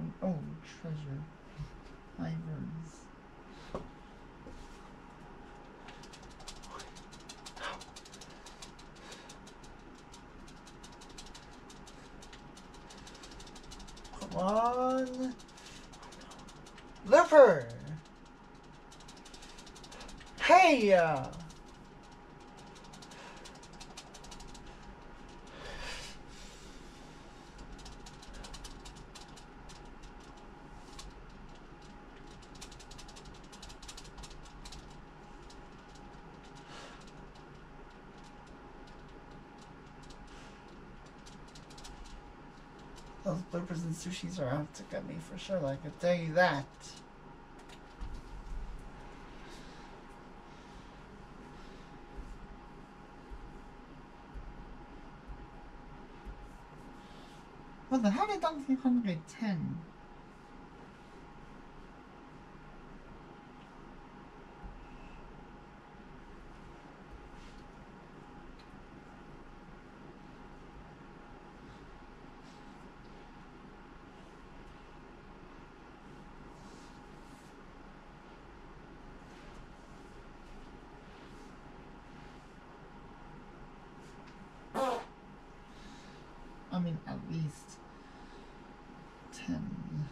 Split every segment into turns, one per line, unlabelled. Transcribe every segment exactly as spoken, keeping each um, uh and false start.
Oh, treasure. Ivers. Come on. Looper. Hey. Uh, Those bloopers and sushis are out to get me for sure, I can tell you that. What the hell did Donkey Kong get ten? I mean, at least ten.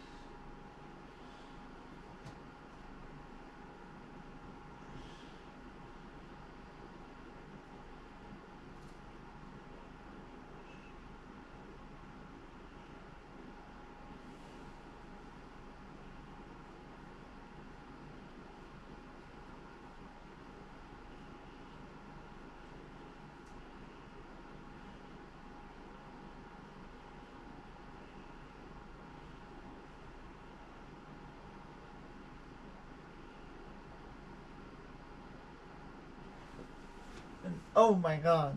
And, oh my god.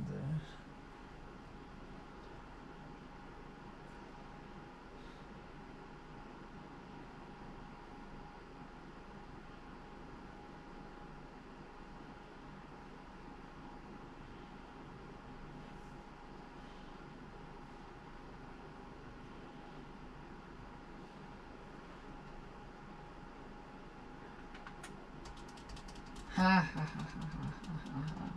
Ha ha ha ha ha ha ha.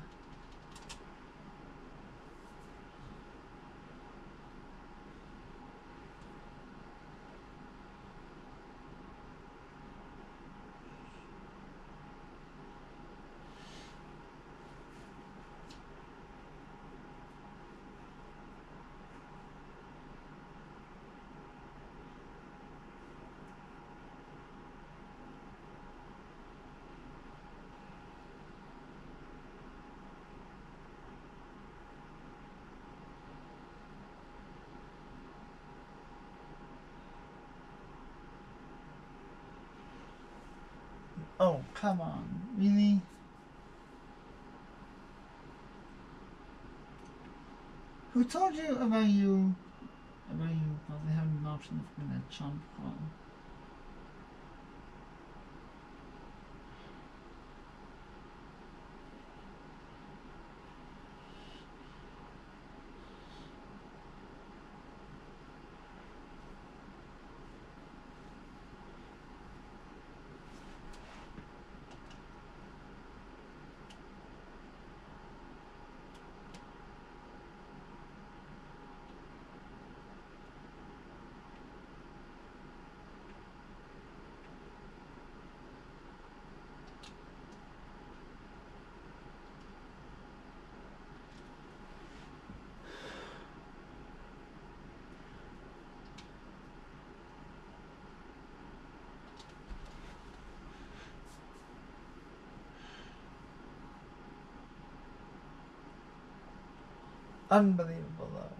Oh, come on. Really? Who told you about you about you probably having an option of being a chump call? Unbelievable though.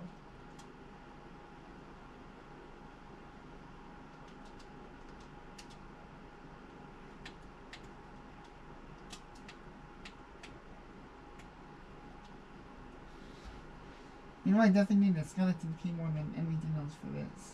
You know, I definitely need a skeleton key more than anything else for this.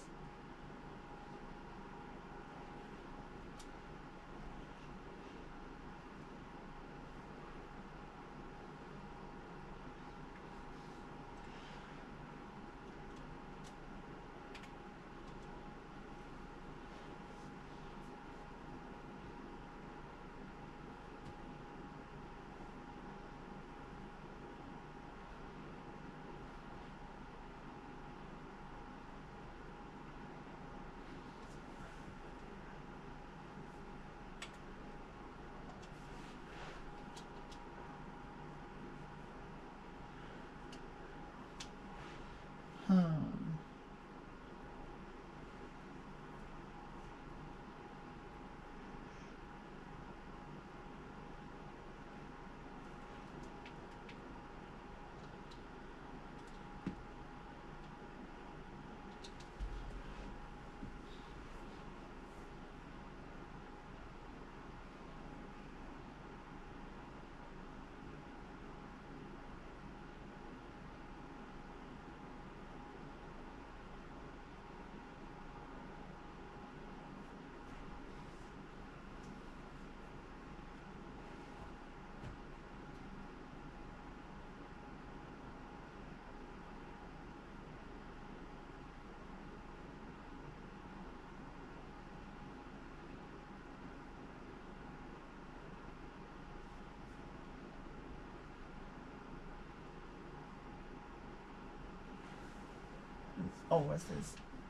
Oh, what's this?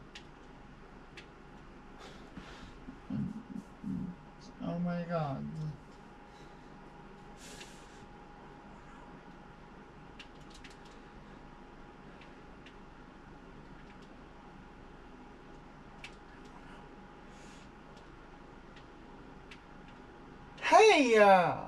Oh my god. Hey! Uh,